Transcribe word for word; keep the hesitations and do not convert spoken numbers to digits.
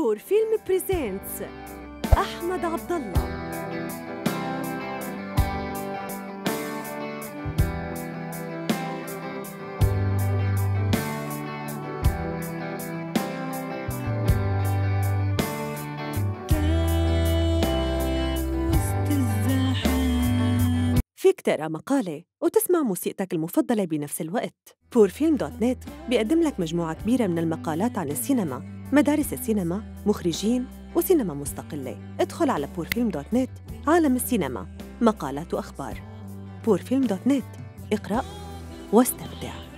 بور فيلم بريزنتس أحمد عبد الله. فيك تقرأ مقالة وتسمع موسيقتك المفضلة بنفس الوقت. بور فيلم دوت نت بيقدم لك مجموعة كبيرة من المقالات عن السينما، مدارس السينما، مخرجين وسينما مستقلة. ادخل على بور فيلم دوت نت، عالم السينما، مقالات وأخبار. بور فيلم دوت نت، اقرأ واستمتع.